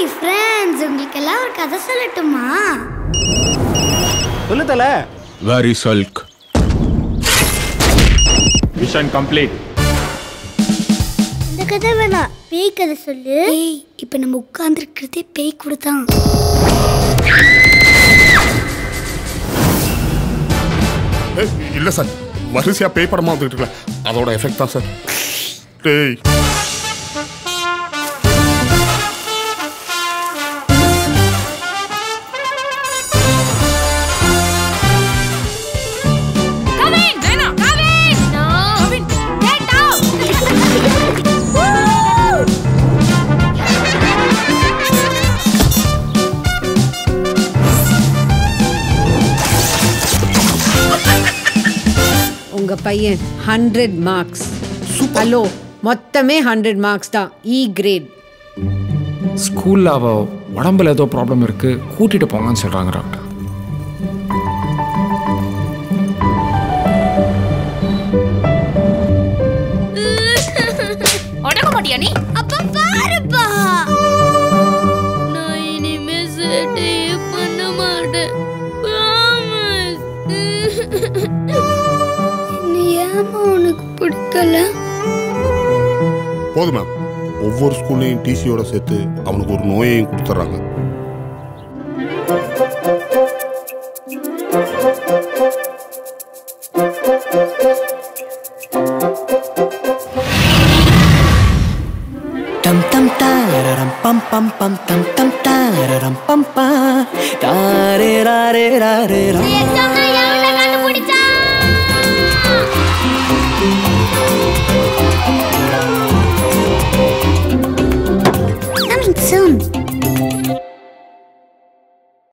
Hi friends, உங்களுக்கு எல்லாம் ஒரு கதை சொல்லட்டுமா? சொல்லு தல. Very sulk. Mission complete. இந்த கதை வேணா, பேய் கதை சொல்லு. ஏய், இப்போ நம்ம உட்கார்ந்துருக்கிறதே பேய் கூட தான். இல்ல சார், வரிசையா பேய் படமா வந்துட்டு இருக்கல, அதோட எஃபெக்ட் தான் சார். டேய் உங்க பையன் 100 மார்க்ஸ். ஹலோ, மொத்தமே 100 மார்க்ஸ் தான். E grade. ஸ்கூல்ல அவ உடம்புல ஏதோ ப்ராப்ளம் இருக்கு, கூட்டிட்டு போங்கன்னு சொல்றாங்க டாக்டர். உடம்ப மாட்டியா நீ? அப்பா பாருப்பா, நான் இனிமே சேட்டே பண்ண மாட்டேன். ஏமா உனக்கு பிடிக்கல? போதும் மேம், ஒவ்வொரு ஸ்கூல்லையும் டிசியோட சேர்த்து அவனுக்கு ஒரு நோயையும் கொடுத்துட்றாங்க. டம் டம் தாரரம் பம் பம் பம் டம் டம் தாரரம் பம் பா தாரே ராரே ராரே ரா. எக்ஸாம்ல யாரை கண்டுபிடிச்சா? Coming soon.